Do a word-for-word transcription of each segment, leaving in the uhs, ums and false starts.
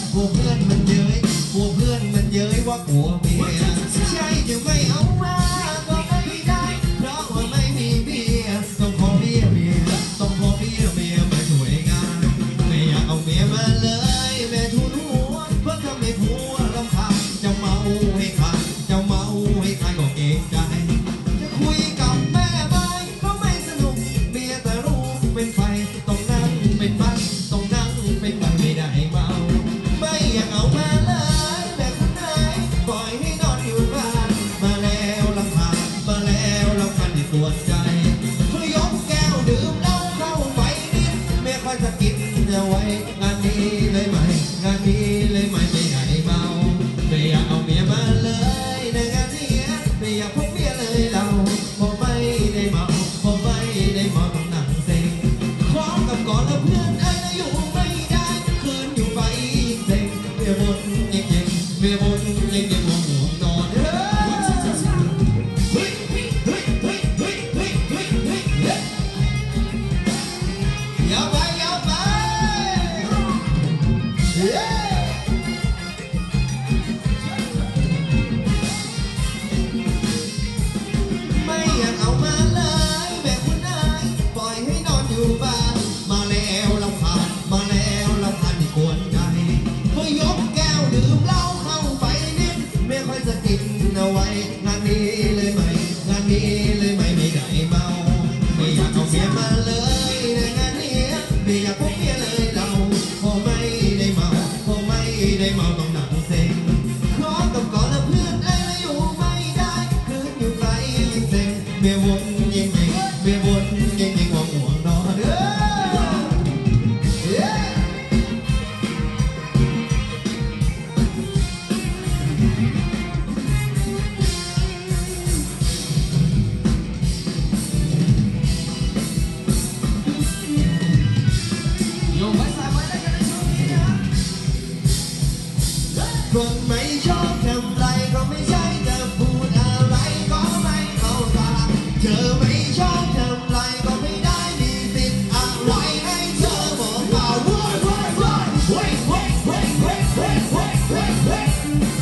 กลัวเพื่อนมันเย้ยกลัวเพื่อนมันเย้ยว่ากลัวเมียใช่จะไม่เอามาก็ไม่ได้เพราะว่าไม่มีเมียต้องขอเมียเมียต้องขอเมียเมียมาช่วยงานไม่อยากเอาเมียมาเลยแม่ทุนหัวเพราะทำให้ผัวรำคาญจะเมาให้ขาดจะเมาให้ขาดก็เกรงใจจะคุยกับแม่ไปก็ไม่สนุกเมียแต่รู้เป็นไฟต้องนั่งเป็นบ้านต้องนั่งเป็นบ้านไม่ได้เมาไม่อยากเอามาเลยแบบคนไหนปล่อยให้นอนอยู่บ้านมาแล้วลำพามาแล้วลำพันที่ปวดใจเพื่อยกแก้วดื่มเหล้าเข้าไปนิดไม่ค่อยจะกินจะไว้งานนี้เลยไหมงานนี้เลยไหมไม่ได้เมาไม่อยากเอาเมียมาเลยในงานนี้ไม่อยากพบเมียเลยเราพอไม่ได้เมาพอไม่ได้เมาต้องนั่งเซ็งขอกับก่อนแล้วเพื่อนไอ้นะอยู่ไม่ได้คืนอยู่ไปยิ่งเซ็งเมียบนยิ่งยิ่งเมียบนยิ่งยิ่งมองหัวนอนเฮ้ยเฮ้ยเฮ้ยเฮ้ยเฮ้ยเฮ้ยเฮ้ยเฮ้ยเฮ้ยอย่าไปอย่าไปเฮ้ยไม่อยากเอามาเลยแบบคุณนายปล่อยให้นอนอยู่บ้านมาแล้วลำพานมาแล้วลำพานที่กวนใจเพื่อยกแก้วดื่มเหล้าเข้าไปนิดไม่ค่อยจะกินเอาไว้งานนี้เลยไหมงานนี้เลยไหมไม่ได้เมาไม่อยากเอาเมียมาเลยในงานนี้ไม่อยากพบเมียเลยเราพอไม่ได้เมาพอไม่ได้เมาต้องหนักเซ็งขอกับก่อนแล้วเพื่อนไอ้ละอยู่ไม่ได้คืนอยู่ไกลยิ่งเซ็งเมียวนยิ่งยิ่งเมียวนยิ่งยิ่งว่าห่วงนอนเด้อคนไม่ชอบทำไรก็ไม่ใช่จะพูดอะไรก็ไม่เข้าตาเธอไม่ชอบทำไรก็ไม่ได้มีสิทธิ์อะไรให้เธอบอกว่าเว้ยเว้ยเว้ยเว้ยเว้ยเว้ยเว้ยเว้ยเว้ยเว้ยเว้ย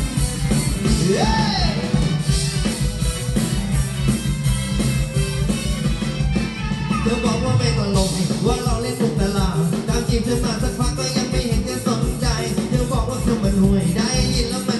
เธอบอกว่าไม่ตลกว่าเราเล่นมุกตลาดตามจีบเธอมาสักพักก็ยังไม่เห็นจะสนใจเธอบอกว่าเธอมันห่วยได้ยินแล้วมัน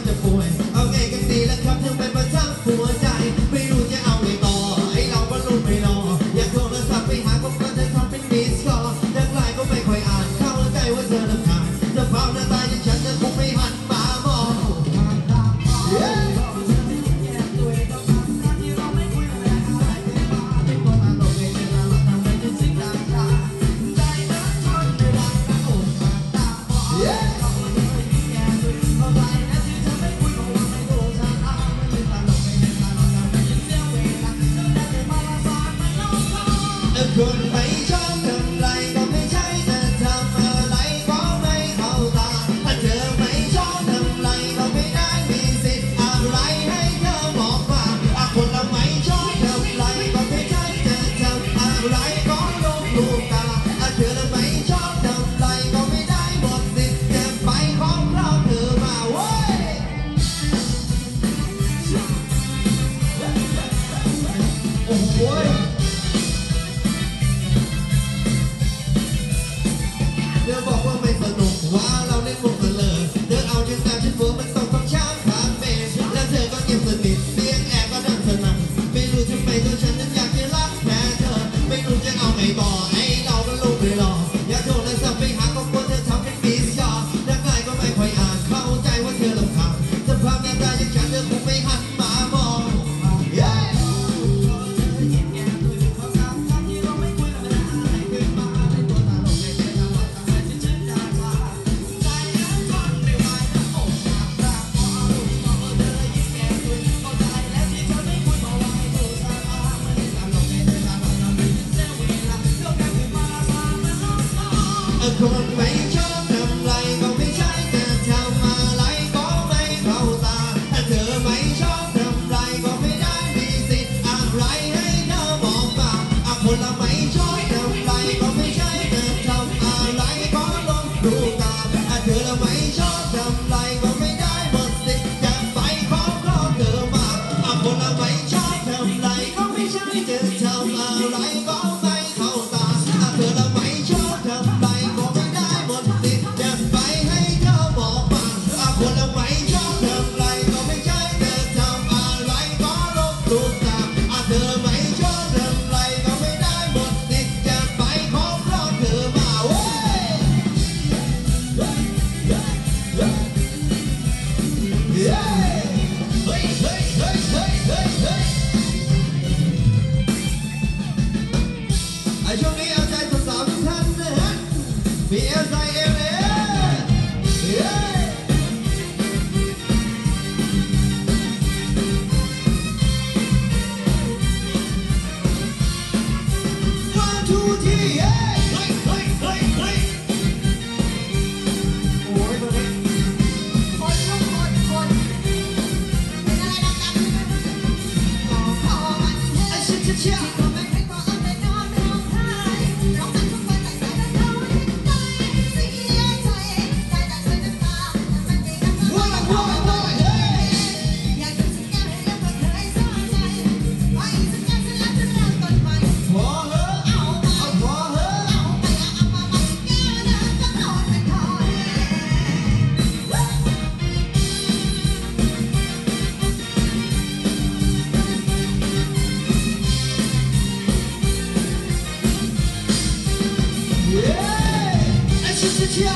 ชี่ย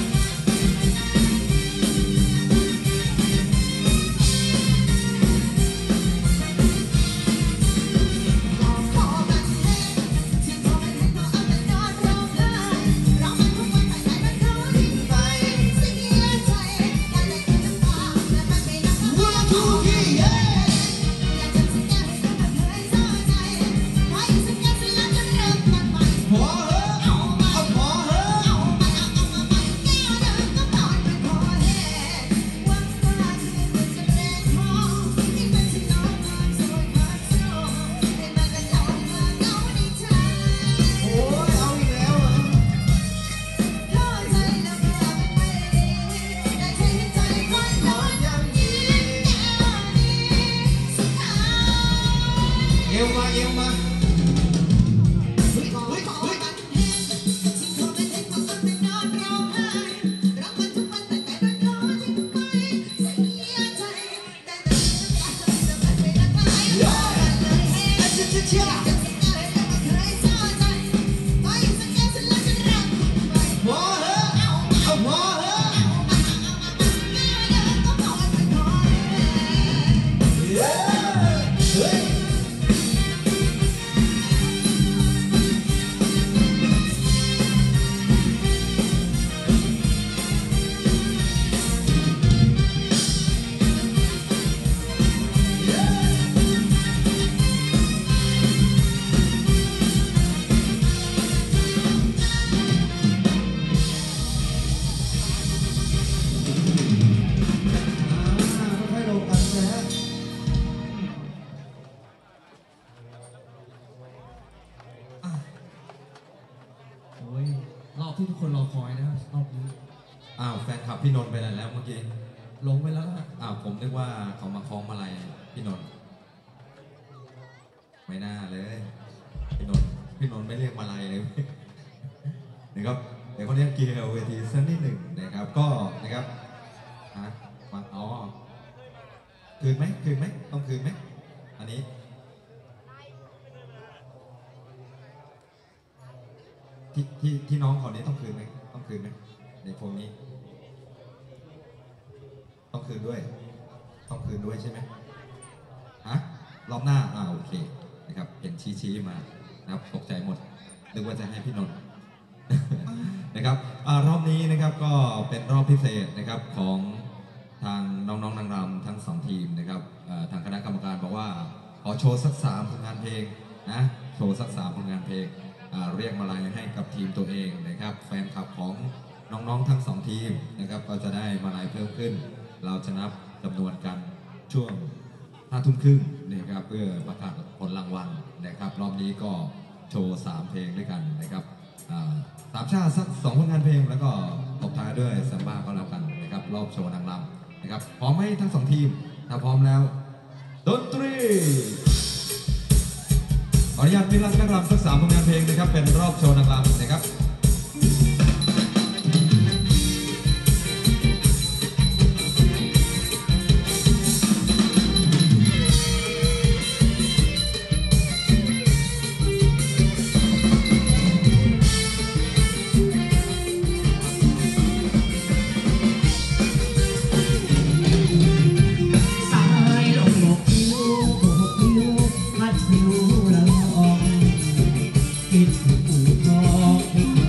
เอวมาเอวมาที่ทุกคนรอคอยนะครับรอบนี้อ้าวแฟนคลับพี่นนท์ไปไหนแล้วเมื่อกี้ลงไปแล้วนะอ้าวผมนึกว่าเขามาคล้องมาลัยพี่นนท์ไม่น่าเลยพี่นนท์พี่นนท์ไม่เรียกมาลัยเลยนะครับเดี๋ยวเขาเรียกเกียร์เวทีสักนิดหนึ่งนะครับก็นะครับฮะฟังอ๋อคืนไหมคืนไหมต้องคืนไหมอันนี้ที่ที่ที่น้องเขานี้ต้องคืนไหมต้องคืนไหมในพวกนี้ต้องคืนด้วยต้องคืนด้วยใช่ไหมฮะรอบหน้าอ่าโอเคนะครับเห็นชี้ชี้มานะครับตกใจหมดนึกว่าจะให้พี่นนท์ นะครับอ่ารอบนี้นะครับก็เป็นรอบพิเศษนะครับของทางน้องๆนางรำทั้งสองทีมนะครับทางคณะกรรมการบอกว่าขอโชว์สักสามผลงานเพลงนะโชว์สักสามผลงานเพลงเรียกมาลัยให้กับทีมตัวเองนะครับแฟนคลับของน้องๆทั้งสองทีมนะครับก็จะได้มาลัยเพิ่มขึ้นเราจะนับจำนวนกันช่วงห้าทุ่มครึ่งนะครับเพื่อประกาศผลรางวัลนะครับรอบนี้ก็โชว์สามเพลงด้วยกันนะครับสามชาติสักสองผลงานเพลงแล้วก็ตบท้ายด้วยซัมบ้าก็แล้วกันนะครับรอบโชว์นางรำนะครับพร้อมไหมทั้งสองทีมถ้าพร้อมแล้วดนตรีขออนุญาตมีรักนักรำสักสามผลงานเพลงนะครับเป็นรอบโชว์นางรำนะครับคิดถึงอู่ทอง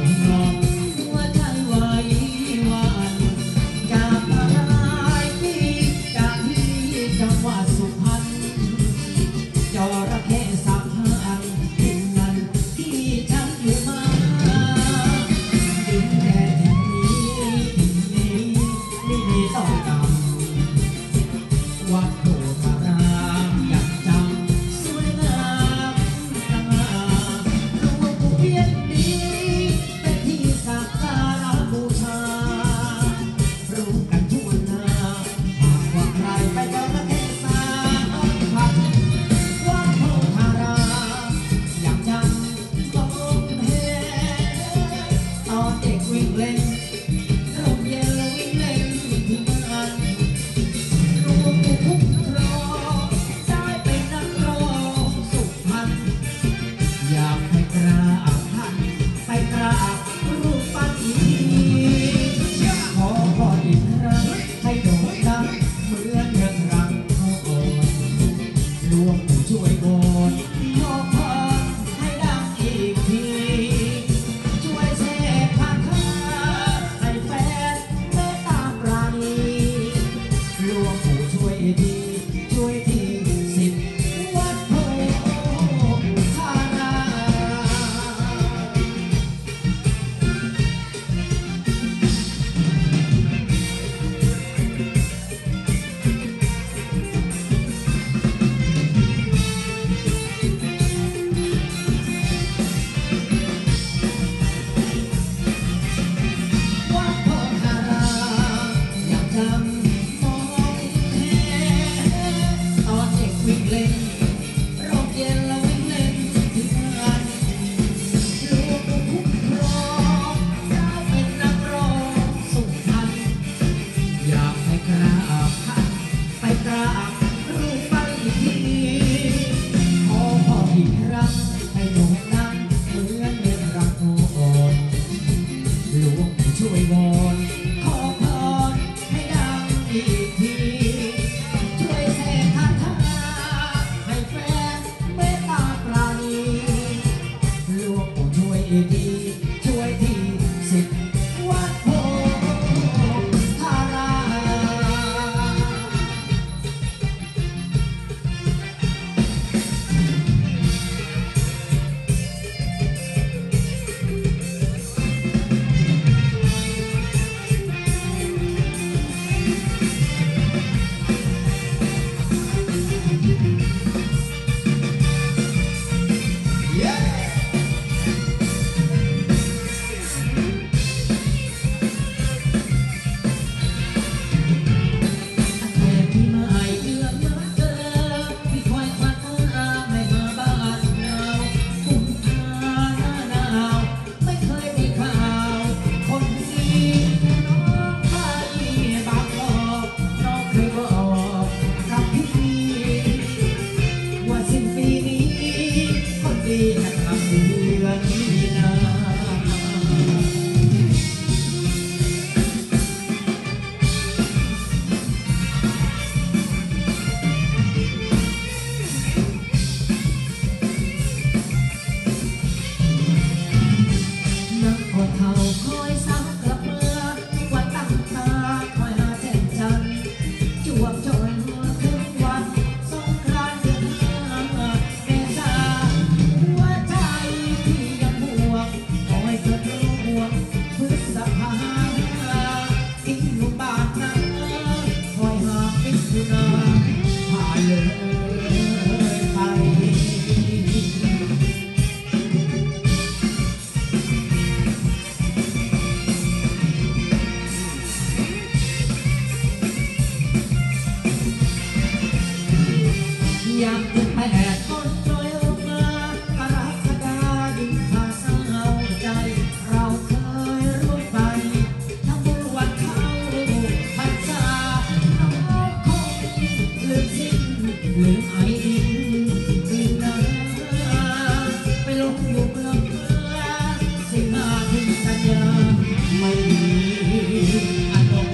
อยากถึงแม่ต้นโดยลงมากรกฎาดินพาเศร้าใจเราเคยร่วมไปทำบุญวันเข้าพรรษาน้องคงลืมสิ้นลืมไอดินลืมน้ำไปลงอยู่เมืองเมืองสิงหาถึงกันยาไม่มีอารมณ์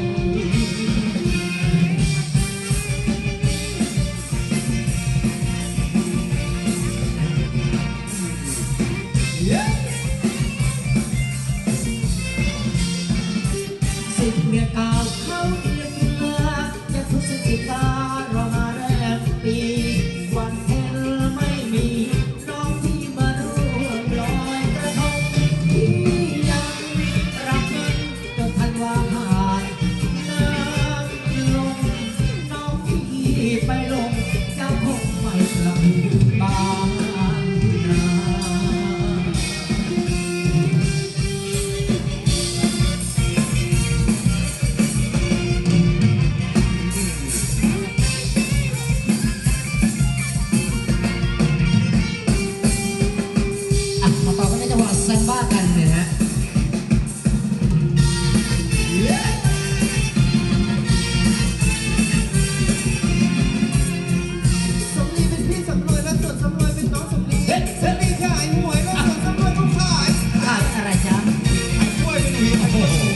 สิบเมียเก่าเข้าเดือนเมื่อจะพฤศจิการอมาแรมปีวันเพ็ญไม่มีน้องที่มาร่วมลอยกระทงที่ยังรักมันจนทันวาผ่านน้ำลงน้องที่ไปลงเจ้าคงไม่กลับบ้านนา อ่ะมาต่อกันในจังหวะแซมบ้ากันเนี่ยนะฮะสำลีเป็นพี่สำรวยและส่วนสำรวยเป็นน้องสำลีสำลีขายหวยและส่วนสำรวยก็ขายขายอะไรจ๊ะขายกล้วยเป็นหวีโอ้โห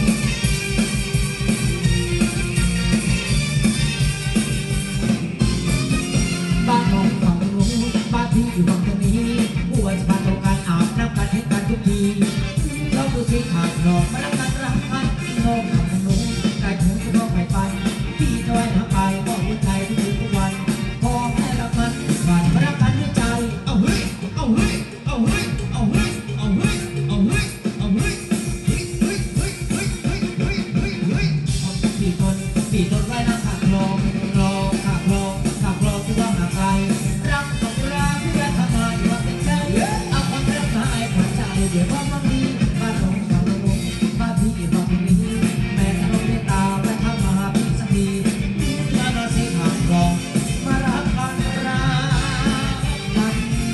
บ้านน้องฝั่งนู้นบ้านพี่อยู่ฝั่งตรงนี้ผู้ว่าจะพาตรงการอาบน้ำกันให้กันทุกทีเราดูสิขาดดอกมารักกันรักกันน้องฝั่งนู้นกายถึงจะต้องไปไปพี่จะไว้หาไปมอบหัวใจทุกคืนทุกวันพอให้รักมันผ่านมารักกันด้วยใจเอาเฮ้ยเอาเฮ้ยเอาเฮ้ยเอาเฮ้ยเอาเฮ้ยเอาเฮ้ยเอาเฮ้ยเฮ้ยเฮ้ยเฮ้ยเฮ้ยเฮ้ยเฮ้ยเฮ้ยเฮ้ยปีตนปีตนไว้นะขากคลองคลองขากคลองขากคลองที่ต้องหาใครรักของเราเพื่อทำไมว่าเป็นใจเอาความรักมาให้ผ่านใจเดี๋ยวว่ามันมีบ้านหลงบ้านหลงบ้านพี่บ้านนี้แม่ทะเลเมตตาไปทำมาหาพี่สักทีมาหน้าสิขากคลองมารักกันรักกัน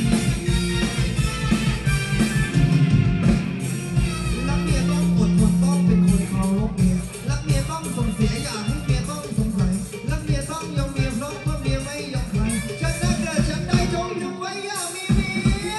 รักเมียต้องอดทนต้องเป็นคนเคารพเมียรักเมียต้องส่งเสียอย่าให้เมียต้องสงสัยรักเมียต้องยอมเมียเพราะว่าเมียไม่ยอมใครฉันรักเกิดฉันได้จงอยู่ไว้อย่ามีเมีย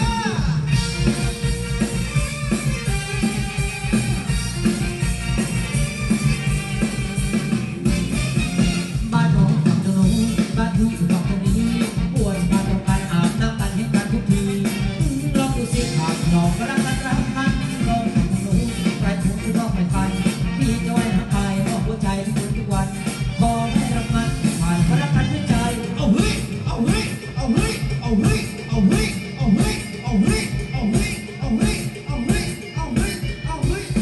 บ้านน้องฝั่งตรงนู้นบ้านพี่อยู่ฝั่งตรงนี้ปวดมาตรงกันอาบน้ำกันให้กันทุกทีลองดูสิขาดน้องก็รักกันรักกันลองฝั่งตรงนู้นใครถูกที่ต้องไม่ฟันพี่จะไว้หาใครมอบหัวใจทุกคืนทุกวันขอให้รักมันผ่านก็รักกันด้วยใจเอาเฮ้ยเอาเฮ้ยเอาเฮ้ยเอาเฮ้ยเอาเฮ้ยเอาเฮ้ยเอาเฮ้ยเอาเฮ้ยเอาเฮ้ยเอาเฮ้ยเอาเฮ้ยเอาเฮ้ย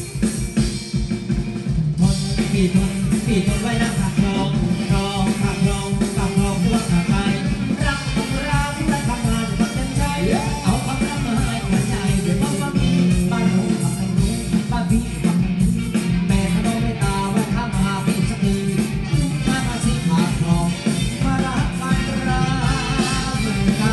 ทนพี่ทนพี่ทนไว้นะขากคลองคลองขากคลองขากคลองพวกขาไปรักของเราที่รักทำงานอยู่กับเต็มใจเอาความรักมาให้หัวใจเดี๋ยวว่ามันมีบ้านหนูฝั่งทางนู้นบ้านพี่ฝั่งนี้แม่เขาไม่ตาไว้ข้ามมาพี่สักทีมามาสิขากคลองมารักกันรักกัน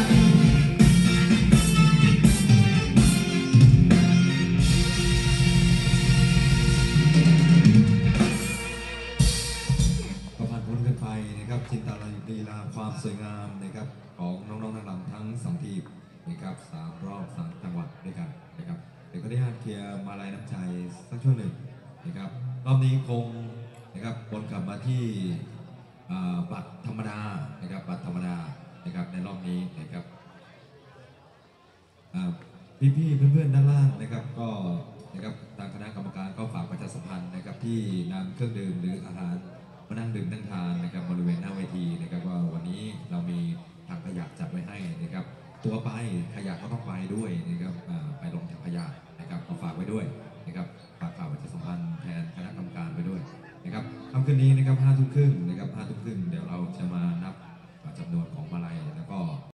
ก็ผ่านพ้นกันไปนะครับจินตลีลาความสวยงามนะครับของน้องๆนักรำทั้งสองทีมนะครับสามรอบสามจังหวัดด้วยกันนะครับเดี๋ยวก็ได้เคลียร์มาลัยน้ำใจสักช่วงหนึ่งนะครับรอบนี้คงนะครับวนกลับมาที่อ่าบัตรธรรมดานะครับบัตรธรรมดานะครับในรอบนี้นะครับ พี่พี่ๆเพื่อนๆด้านล่างนะครับก็นะครับทางคณะกรรมการก็ฝากประชาสัมพันธ์นะครับที่นำเครื่องดื่มหรืออาหารมานั่งดื่มนั่งทานนะครับบริเวณหน้าเวทีนะครับว่าวันนี้เรามีถังขยะจัดไว้ให้นะครับตัวไปขยะก็ต้องไปด้วยนะครับอ่าไปลงถังขยะนะครับก็ฝากไว้ด้วยนะครับฝากข่าวประชาสัมพันธ์แทนคณะกรรมการไว้ด้วยนะครับค่ำคืนนี้นะครับห้าทุ่มครึ่งนะครับห้าทุ่มครึ่งเดี๋ยวเราจะมานับ